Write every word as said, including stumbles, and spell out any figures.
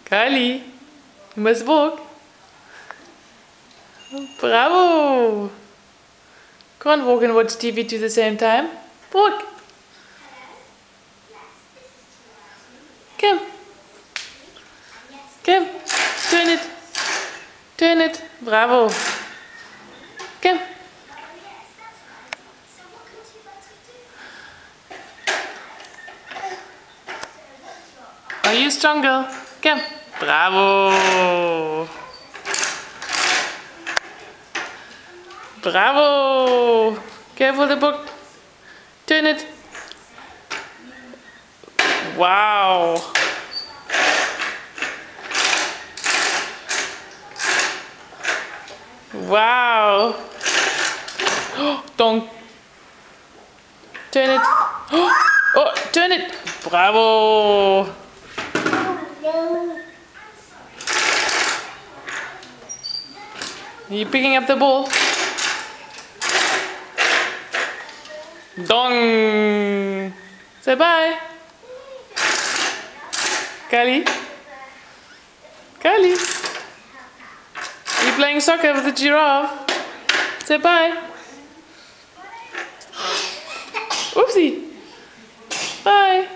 Kylie, you must walk. Bravo! Can't walk and watch T V at the same time. Walk. Come. Come. Turn it. Turn it. Bravo. Come. Are you strong, girl? Come. Bravo. Bravo. Careful the book. Turn it. Wow. Wow. Don't. Turn it. Oh, turn it. Bravo. Are you picking up the ball? Dong. Say bye. Kylie. Kylie. Are you playing soccer with the giraffe? Say bye. Oopsie. Bye.